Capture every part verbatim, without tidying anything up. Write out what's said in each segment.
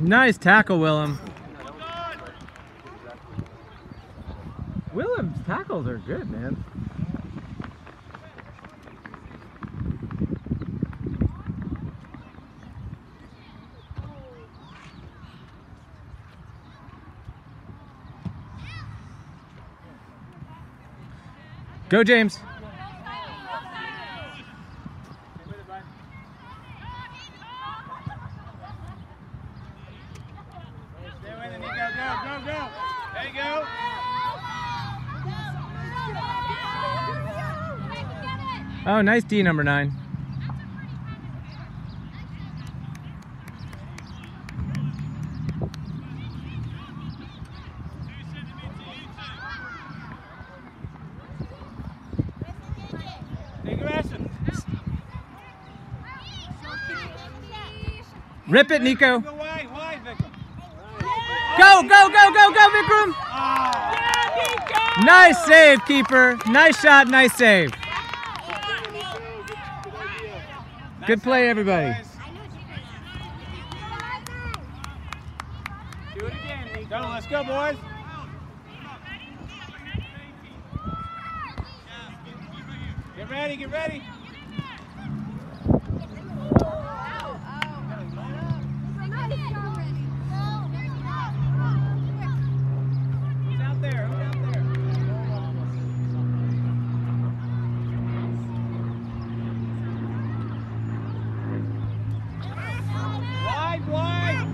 Nice tackle, Willem. Willem's tackles are good, man. Go, James. Oh, nice D, number nine. Rip it, Nico. Go, go, go, go, go, Vikram. Nice save, keeper. Nice shot, nice save. Good play, everybody. Do it again, Nico. Let's go, boys. Get ready, get ready. Who's out there? Who's out there? Wide, wide.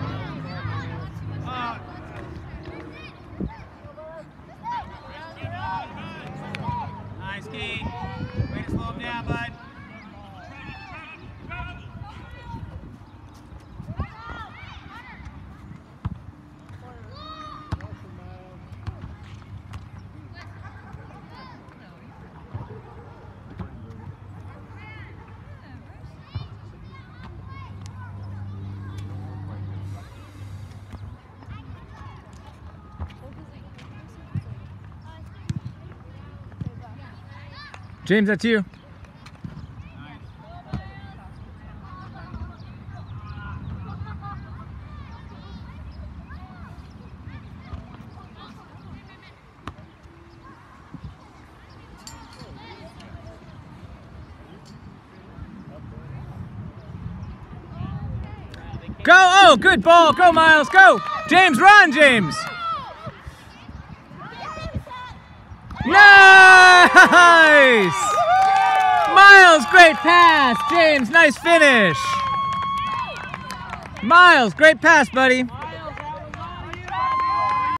Uh, nice, Key. Way to slow him down, bud. James, that's you. Go! Oh, good ball. Go, Miles. Go. James, run, James. Nice! Miles, great pass. James, nice finish. Miles, great pass, buddy.